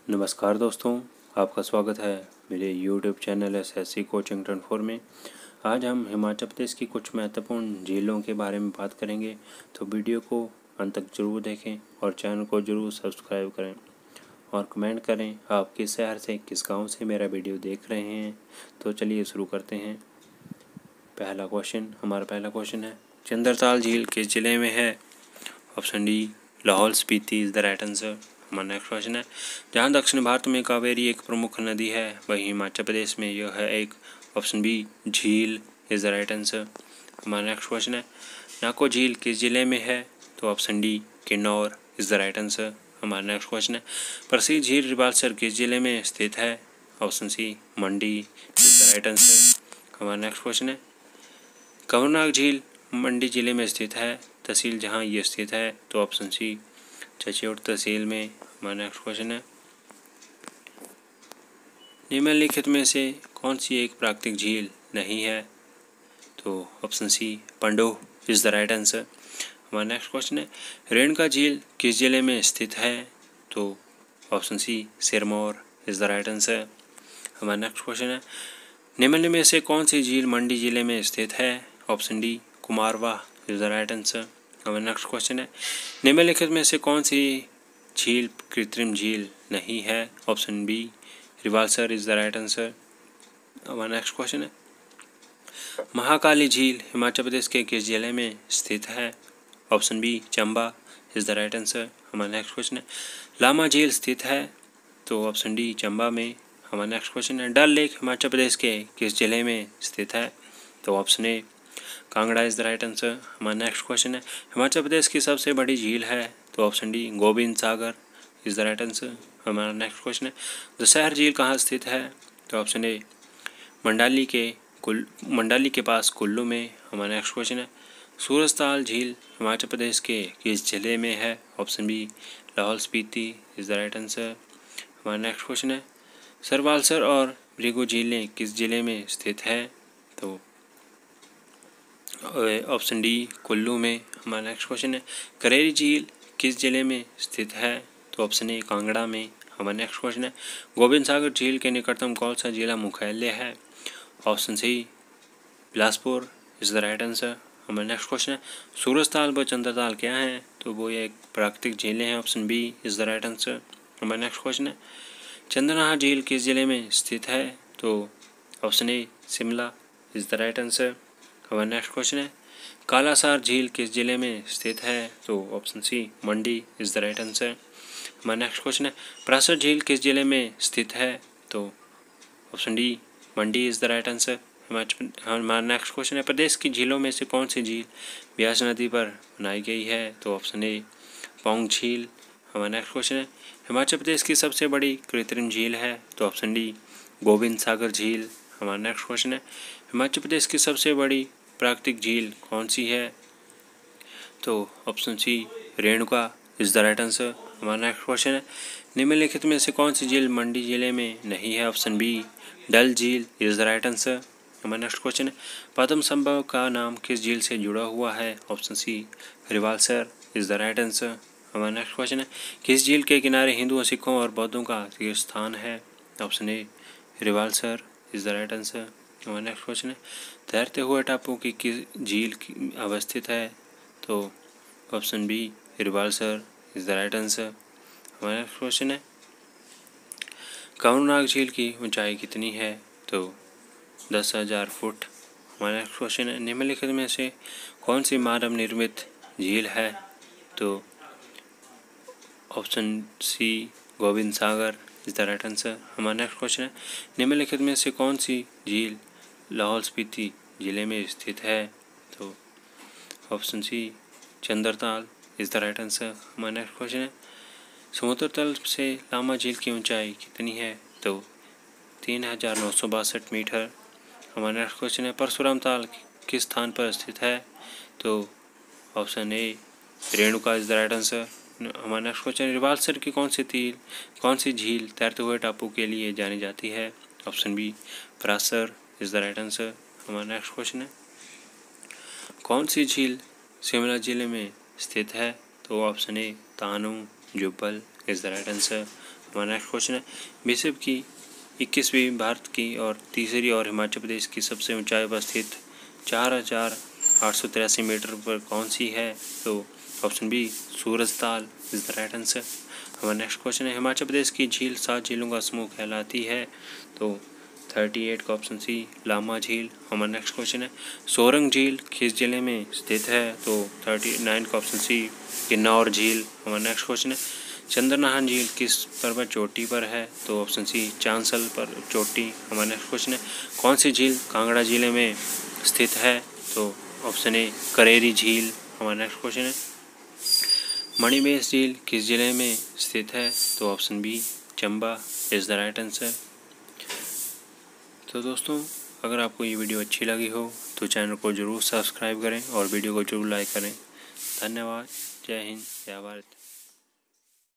नमस्कार दोस्तों, आपका स्वागत है मेरे YouTube चैनल SSC कोचिंग 24 में। आज हम हिमाचल प्रदेश की कुछ महत्वपूर्ण झीलों के बारे में बात करेंगे, तो वीडियो को अंत तक जरूर देखें और चैनल को जरूर सब्सक्राइब करें और कमेंट करें आप किस शहर से, किस गांव से मेरा वीडियो देख रहे हैं। तो चलिए शुरू करते हैं। हमारा पहला क्वेश्चन है, चंद्रताल झील किस जिले में है? Option D, Lahaul Spiti is the right answer. हमारा नेक्स्ट क्वेश्चन है, जहाँ दक्षिण भारत में कावेरी एक प्रमुख नदी है वही हिमाचल प्रदेश में यह है एक। Option B, jheel is the right answer. हमारा नेक्स्ट क्वेश्चन है, नाको झील किस जिले में है? तो option D, Kinnaur is the right answer. हमारा नेक्स्ट क्वेश्चन है, प्रसिद्ध झील रिवाल्सर किस जिले में स्थित है? Option C, Mandi is the right answer. हमारा नेक्स्ट क्वेश्चन है, कंवरनाग झील मंडी जिले में स्थित है, तहसील जहां ये स्थित है? तो ऑप्शन सी, चचेड़ तहसील में। हमारा नेक्स्ट क्वेश्चन है, निम्नलिखित में से कौन सी एक प्राकृतिक झील नहीं है? तो option C, Pandoh is the right answer. हमारा नेक्स्ट क्वेश्चन है, रेणुका झील किस जिले में स्थित है? तो option C, Sirmaur is the right answer. हमारा नेक्स्ट क्वेश्चन है, निम्न में से कौन सी झील मंडी जिले में स्थित है? Option D, Kumarwah is the right answer. हमारा नेक्स्ट क्वेश्चन है, निम्नलिखित में से कौन सी झील कृत्रिम झील नहीं है? Option B, Rewalsar is the right answer. हमारा नेक्स्ट क्वेश्चन है, महाकाली झील हिमाचल प्रदेश के किस जिले में स्थित है? Option B, Chamba is the right answer. हमारा नेक्स्ट क्वेश्चन है, लामा झील स्थित है? तो ऑप्शन डी, चंबा में। हमारा नेक्स्ट क्वेश्चन है, डल लेक हिमाचल प्रदेश के किस जिले में स्थित है? तो option A, Kangra is the right answer. हमारा नेक्स्ट क्वेश्चन है, हिमाचल प्रदेश की सबसे बड़ी झील है? तो option D, Gobind Sagar is the right answer. हमारा नेक्स्ट क्वेश्चन है, दशहर झील कहाँ स्थित है? तो ऑप्शन ए, मंडाली के पास कुल्लू में। हमारा नेक्स्ट क्वेश्चन है, सूरजताल झील हिमाचल प्रदेश के किस जिले में है? Option B, Lahaul Spiti is the right answer. हमारा नेक्स्ट क्वेश्चन है, सरवालसर और भृगु झीलें किस जिले में स्थित है? तो ऑप्शन डी, कुल्लू में। हमारा नेक्स्ट क्वेश्चन है, करेरी झील किस जिले में स्थित है? तो ऑप्शन ए, कांगड़ा में। हमारा नेक्स्ट क्वेश्चन है, गोविंद सागर झील के निकटतम कौन सा जिला मुख्यालय है? Option C, Bilaspur is the right answer. हमारा नेक्स्ट क्वेश्चन है, सूरजताल व चंद्रताल क्या है? तो वो एक प्राकृतिक झीलें हैं। Option B is the right answer. हमारा नेक्स्ट क्वेश्चन है, चंद्रनाहा झील किस जिले में स्थित है? तो option A, Shimla is the right answer. हमारा नेक्स्ट क्वेश्चन है, कालासार झील किस जिले में स्थित है? तो option C, Mandi is the right answer. हमारा नेक्स्ट क्वेश्चन है, परासर झील किस जिले में स्थित है? तो option D, Mandi is the right answer. हमारा नेक्स्ट क्वेश्चन है, प्रदेश की झीलों में से कौन सी झील ब्यास नदी पर बनाई गई है? तो ऑप्शन ए, पौंग झील। हमारा नेक्स्ट क्वेश्चन है, हिमाचल प्रदेश की सबसे बड़ी कृत्रिम झील है? तो ऑप्शन डी, गोविंद सागर झील। हमारा नेक्स्ट क्वेश्चन है, हिमाचल प्रदेश की सबसे बड़ी प्राकृतिक झील कौन सी है? तो option C, Renuka is the right answer. हमारा नेक्स्ट क्वेश्चन है, निम्नलिखित में से कौन सी झील मंडी जिले में नहीं है? Option B, Dal jheel is the right answer. हमारा नेक्स्ट क्वेश्चन है, पद्म संभव का नाम किस झील से जुड़ा हुआ है? Option C, Rewalsar is the right answer. हमारा नेक्स्ट क्वेश्चन है, किस झील के किनारे हिंदुओं, सिखों और बौद्धों का तीर्थ स्थान है? Option A, Rewalsar is the right answer. हमारा नेक्स्ट क्वेश्चन है, तैरते हुए टापू की किस झील अवस्थित है? तो option B, Rewalsar is the right answer. हमारा नेक्स्ट क्वेश्चन है, कंवरनाग झील की ऊंचाई कितनी है? तो 10,000 फुट। हमारा नेक्स्ट क्वेश्चन है, निम्नलिखित में से कौन सी मानव निर्मित झील है? तो option C, Gobind Sagar is the right answer. हमारा नेक्स्ट क्वेश्चन है, निम्नलिखित में से कौन सी झील लाहौल स्पीति जिले में स्थित है? तो option C, Chandratal is the right answer. हमारा नेक्स्ट क्वेश्चन है, समुद्र तल से लामा झील की ऊंचाई कितनी है? तो 3,962 मीटर। हमारा नेक्स्ट क्वेश्चन है, परशुराम ताल किस स्थान पर स्थित है? तो option A, Renuka is the right answer. हमारा नेक्स्ट क्वेश्चन, रिवाल्सर की कौन सी झील तैरते हुए टापू के लिए जानी जाती है? Option B, Parashar is the right answer. हमारा नेक्स्ट क्वेश्चन है, कौन सी झील शिमला जिले में स्थित है? तो option A, Tanu Jubbal is the right answer. हमारा नेक्स्ट क्वेश्चन है विश्व की 21वीं भारत की और तीसरी और हिमाचल प्रदेश की सबसे ऊंचाई पर स्थित 4,883 मीटर पर कौन सी है? तो option B Surajtal is the right answer. हमारा नेक्स्ट क्वेश्चन है हिमाचल प्रदेश की झील 7 झीलों का समूह कहलाती है? तो 38 का ऑप्शन सी लामा झील। हमारा नेक्स्ट क्वेश्चन है सोरंग झील किस जिले में स्थित है? तो 39 का ऑप्शन सी किन्नौर झील। हमारा नेक्स्ट क्वेश्चन है चंद्रनाहन झील किस पर्वत चोटी पर है? तो ऑप्शन सी चांसल पर चोटी। हमारा नेक्स्ट क्वेश्चन है कौन सी झील कांगड़ा जिले में स्थित है? तो ऑप्शन ए करेरी झील। हमारा नेक्स्ट क्वेश्चन है मणिमहेश झील किस जिले में स्थित है? तो option B Chamba is the right answer. तो दोस्तों अगर आपको ये वीडियो अच्छी लगी हो तो चैनल को ज़रूर सब्सक्राइब करें और वीडियो को ज़रूर लाइक करें। धन्यवाद। जय हिंद, जय भारत।